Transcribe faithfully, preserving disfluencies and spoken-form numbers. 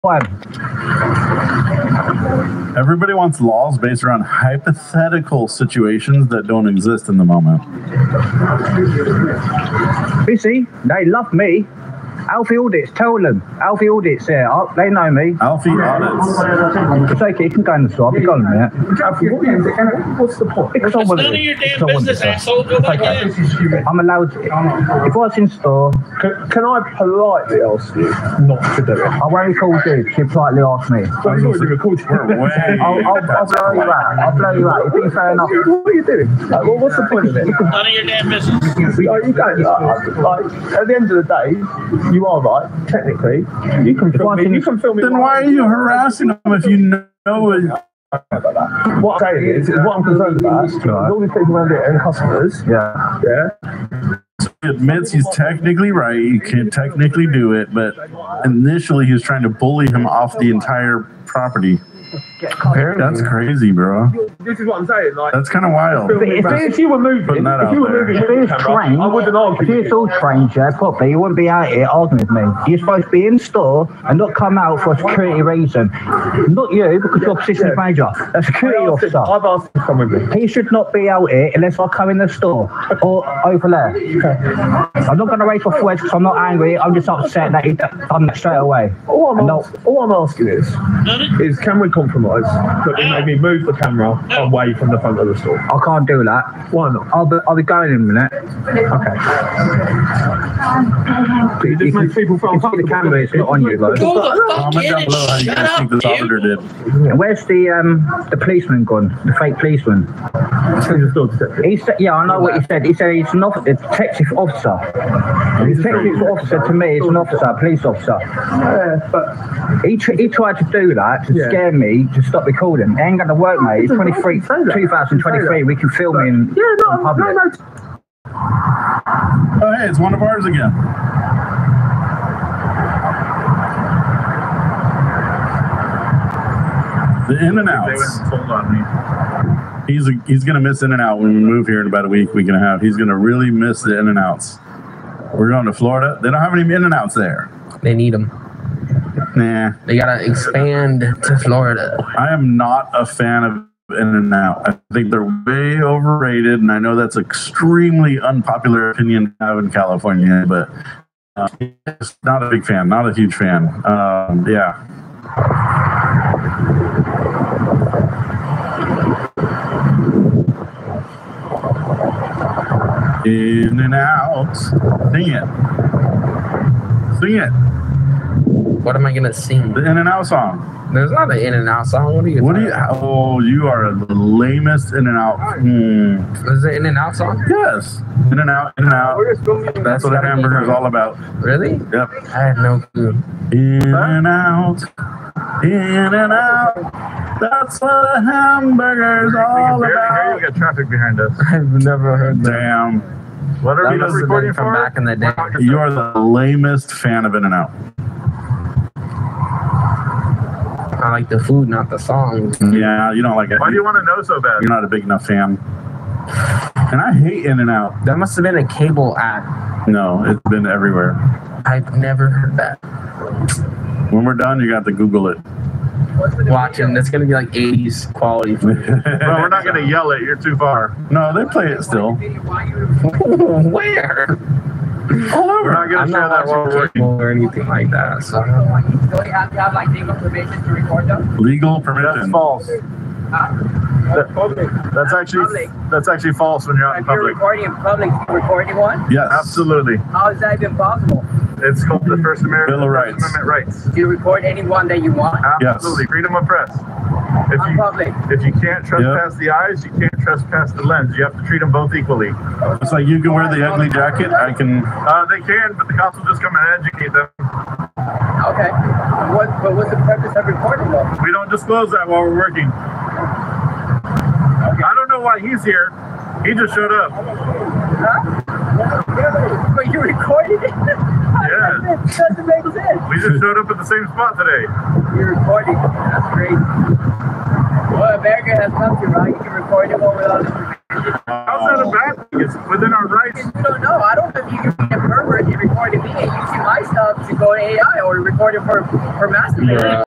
one. Everybody wants laws based around hypothetical situations that don't exist in the moment. Busy, they love me. Alfie Audits, tell them. Alfie Audits there, uh, they know me. Alfie Audits. It's okay, you can go in the store, I'll be gone in a minute. Alfie, what's the point? Because It's none of your damn business, asshole. Go back in. I'm allowed to, if I was in store... Can, can I politely ask you not to do it? I won't call you, you politely ask me. Well, you already recorded. We're way... I'll, I'll, I'll blow you out, I'll blow you out, you think fair enough. What are you doing? Like, well, what's the point of it? None of your damn business. Like, you don't, like, like, at the end of the day, you are right, technically. You can film me. You can film me. Then why are you harassing them if you know it? What I'm saying is, is what I'm concerned about is all these people around here and customers. Yeah. Yeah. He admits he's technically right, he can technically do it, but initially he was trying to bully him off the entire property. That's crazy, bro. This is what I'm saying. Like, that's kind of wild. If, if, if you were moving, if you were moving, if it was trained, I wouldn't argue. If you was all trained, yeah, properly, you wouldn't be out here arguing with me. You're supposed to be in store and not come out for a security reason. Not you, because you're assistant yeah. manager. A security officer. I've asked him to come with me. He should not be out here unless I come in the store or over there. Okay. I'm not going to raise my voice because I'm not angry. I'm just upset that he done that straight away. All I'm, ask, all I'm asking is, is can we compromise that we maybe move the camera away from the front of the store? I can't do that. Why not? I'll be, I'll be going in a minute. Okay. But you just make people feel the camera is not on you, though. Go the fuck Comment in down below how and you shut guys think up, this auditor dude. did. Where's the um the policeman gone? The fake policeman? He said, yeah, I know what he said. He said he's an officer, a detective officer. A detective officer to me is an officer, a police officer. Yeah, but he tr- he tried to do that to yeah. scare me to stop recording. It ain't gonna work, mate. It's twenty-three, twenty twenty-three. We can film in, yeah, no, in public. No, no. Oh, hey, it's one of ours again. The In-N-Outs. He's a, he's gonna miss In-N-Out when we move here in about a week, week and a half. He's gonna really miss the In-N-Outs. We're going to Florida. They don't have any In-N-Outs there. They need them. Nah. They gotta expand to Florida. I am not a fan of In-N-Out. I think they're way overrated, and I know that's extremely unpopular opinion to have in California, but uh, just not a big fan, not a huge fan. Um, yeah. In-N-Out. Sing it. Sing it. What am I gonna sing? The In-N-Out song. There's not an In-N-Out song. What are you? What do you? Oh, you are the lamest In-N-Out. Mm. Is it In-N-Out song? Yes. In-N-Out, In-N-Out. That's what a hamburger is all about. Really? Yep. I had no clue. In-N-Out, In-N-Out. That's what a hamburger is all about. We got traffic behind us. I've never heard that. Damn. What are That we must have recording been from for? back in the day. You are the lamest fan of In-N-Out. I like the food, not the songs. Yeah, you don't like it. Why do you want to know so bad? You're not a big enough fan. And I hate In-N-Out. That must have been a cable ad. No, it's been everywhere. I've never heard that. When we're done, you got to Google it. Watching, it's gonna be like eighties quality food. Well, we're not going to yell it. You're too far. No, they play it still. Where? All over. We're not going I'm to share not that while we're watching working. cable or anything like that. So So you have to have like legal permission to record them? Legal That's permission. false. Uh, That, that's actually that's actually false when you're out in if you're public. recording in public, you record anyone? Yes. Absolutely. How is that even possible? It's called the First American Bill of First Rights. Amendment rights. Do you record anyone that you want? Absolutely. Freedom of press. If On you, public. if you can't trespass the eyes, you can't trespass the lens. You have to treat them both equally. It's like you can wear the ugly jacket. I can. Uh, they can, but the cops will just come and educate them. Okay. What, but what's the purpose of recording them? We don't disclose that while we're working. I don't know why he's here. He just showed up. Huh? But you recorded it? Yeah. That doesn't make sense. We just showed up at the same spot today. You're recording. That's crazy. Well, America has come to, right? You can record it one without us. How's that a bad thing? It's within our rights. You don't know. I don't know if you can be a pervert and recording me and you see my stuff to go to A I or record it for, for masturbating. Yeah.